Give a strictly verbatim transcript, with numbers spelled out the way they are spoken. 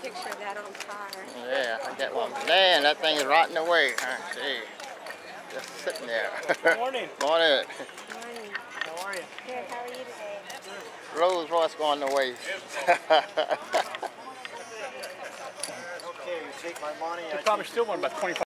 picture of that old car. Yeah, I got one. Man, that thing is rotting away. Huh? Gee, just sitting there. Good morning. Morning. Morning. How are you? Good, how are you today? Rolls Royce going to waste. Okay, you take my money. You probably still want about twenty-five.